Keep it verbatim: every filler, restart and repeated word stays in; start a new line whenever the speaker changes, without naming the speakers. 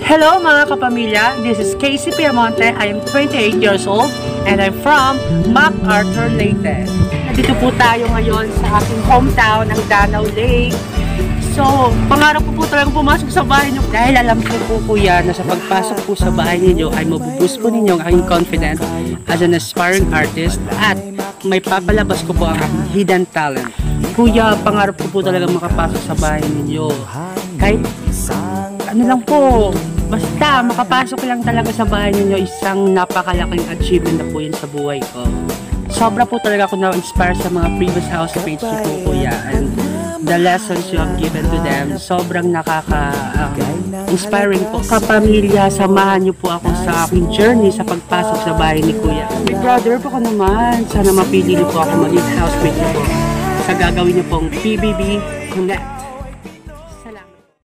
Hello mga kapamilya, this is Casey Piamonte. I am twenty-eight years old and I'm from MacArthur, Leyte. Nandito po tayo ngayon sa aking hometown, ang Danau Lake. So, pangarap ko po talagang pumasok sa bahay niyo dahil alam ko po kuya na sa pagpasok po sa bahay niyo ay mabuboost po ninyo ang aking confidence as an aspiring artist at may papalabas ko po ang aking hidden talent. Kuya, pangarap ko po talagang makapasok sa bahay ninyo. Kahit ano lang po, basta makapasok lang talaga sa bahay ninyo, isang napakalaking achievement na po yun sa buhay ko. Sobra po talaga ako na-inspire sa mga previous housemates ko po kuya, and the lessons you have given to them, sobrang nakaka-inspiring um, po. Kapamilya, samahan niyo po ako sa aking journey sa pagpasok sa bahay ni kuya. Big brother po ko naman, sana mapili niyo po ako maging housemate niyo po sa gagawin niyo pong P B B Connect.